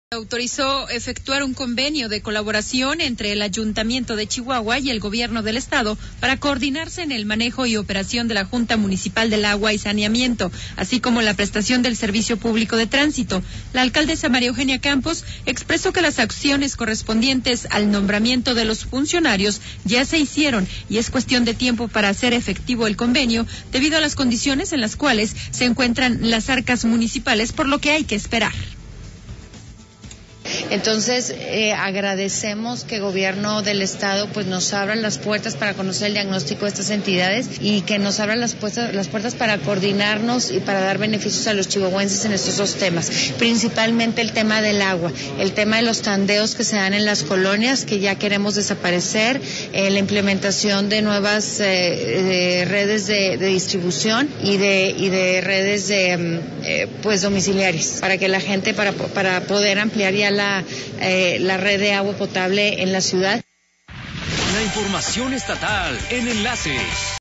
Autorizó efectuar un convenio de colaboración entre el Ayuntamiento de Chihuahua y el Gobierno del Estado para coordinarse en el manejo y operación de la Junta Municipal del Agua y Saneamiento, así como la prestación del Servicio Público de Tránsito. La alcaldesa María Eugenia Campos expresó que las acciones correspondientes al nombramiento de los funcionarios ya se hicieron y es cuestión de tiempo para hacer efectivo el convenio debido a las condiciones en las cuales se encuentran las arcas municipales, por lo que hay que esperar. Entonces, agradecemos que el Gobierno del Estado pues nos abra las puertas para conocer el diagnóstico de estas entidades y que nos abra las puertas para coordinarnos y para dar beneficios a los chihuahuenses en estos dos temas, principalmente el tema del agua, el tema de los tandeos que se dan en las colonias que ya queremos desaparecer, la implementación de nuevas redes de distribución y de redes pues domiciliarias para que la gente para poder ampliar ya la red de agua potable en la ciudad. La información estatal en Enlace.